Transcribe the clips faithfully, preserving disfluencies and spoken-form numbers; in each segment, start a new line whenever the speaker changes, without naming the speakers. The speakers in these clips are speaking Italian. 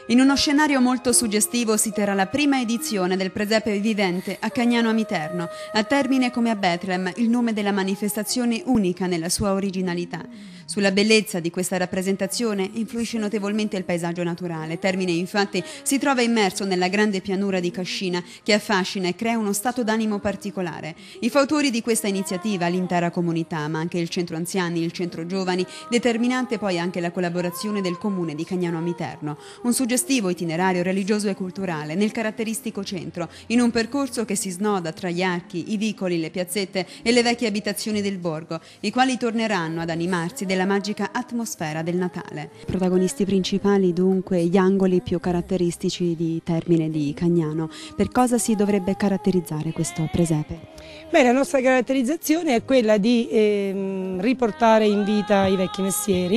In uno scenario molto suggestivo si terrà la prima edizione del Presepe Vivente a Cagnano Amiterno, a Termine come a Betlem, il nome della manifestazione unica nella sua originalità. Sulla bellezza di questa rappresentazione influisce notevolmente il paesaggio naturale. Termine infatti si trova immerso nella grande pianura di Cascina che affascina e crea uno stato d'animo particolare. I fautori di questa iniziativa, l'intera comunità, ma anche il centro anziani, il centro giovani, determinante poi anche la collaborazione del comune di Cagnano Amiterno. Un suggestivo itinerario religioso e culturale nel caratteristico centro, in un percorso che si snoda tra gli archi, i vicoli, le piazzette e le vecchie abitazioni del borgo, i quali torneranno ad animarsi della magica atmosfera del Natale. Protagonisti principali dunque gli angoli più caratteristici di Termine di Cagnano. Per cosa si dovrebbe caratterizzare questo presepe?
Beh, la nostra caratterizzazione è quella di ehm, riportare in vita i vecchi mestieri,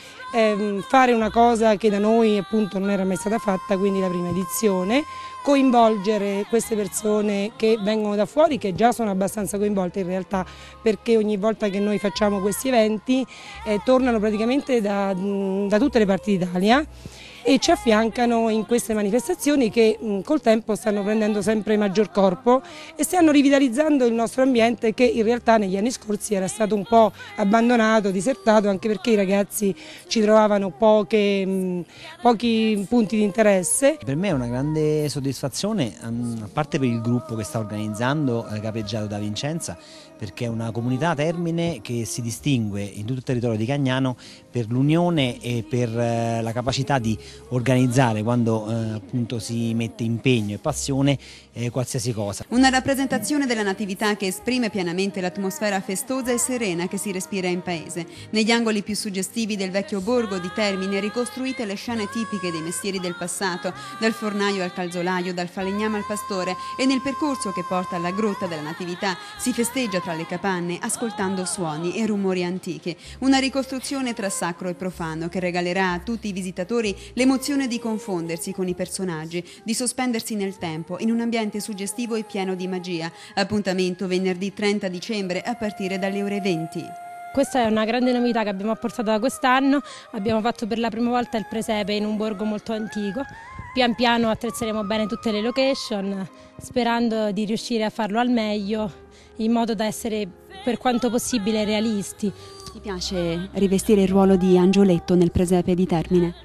ehm, fare una cosa che da noi appunto non era mai stata fatta, quindi la prima edizione, coinvolgere queste persone che vengono da fuori, che già sono abbastanza coinvolte in realtà, perché ogni volta che noi facciamo questi eventi eh, tornano praticamente da, da tutte le parti d'Italia e ci affiancano in queste manifestazioni che mh, col tempo stanno prendendo sempre maggior corpo e stanno rivitalizzando il nostro ambiente, che in realtà negli anni scorsi era stato un po' abbandonato, disertato, anche perché i ragazzi ci trovavano poche, mh, pochi punti di interesse.
Per me è una grande soddisfazione, a parte per il gruppo che sta organizzando, eh, capeggiato da Vincenza, perché è una comunità Termine che si distingue in tutto il territorio di Cagnano per l'unione e per eh, la capacità di organizzare, quando eh, appunto si mette impegno e passione, eh, qualsiasi cosa.
Una rappresentazione della Natività che esprime pienamente l'atmosfera festosa e serena che si respira in paese. Negli angoli più suggestivi del vecchio borgo di Termine ricostruite le scene tipiche dei mestieri del passato, dal fornaio al calzolaio, dal falegname al pastore, e nel percorso che porta alla grotta della Natività si festeggia tra le capanne ascoltando suoni e rumori antichi. Una ricostruzione tra sacro e profano che regalerà a tutti i visitatori l'emozione di confondersi con i personaggi, di sospendersi nel tempo in un ambiente suggestivo e pieno di magia. Appuntamento venerdì trenta dicembre a partire dalle ore venti.
Questa è una grande novità che abbiamo apportato da quest'anno. Abbiamo fatto per la prima volta il presepe in un borgo molto antico. Pian piano attrezzeremo bene tutte le location, sperando di riuscire a farlo al meglio, in modo da essere per quanto possibile realisti.
Ti piace rivestire il ruolo di angioletto nel presepe di Termine?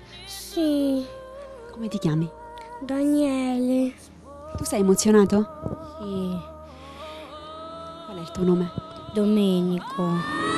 Sì.
Come ti chiami?
Daniele.
Tu sei emozionato?
Sì.
Qual è il tuo nome?
Domenico.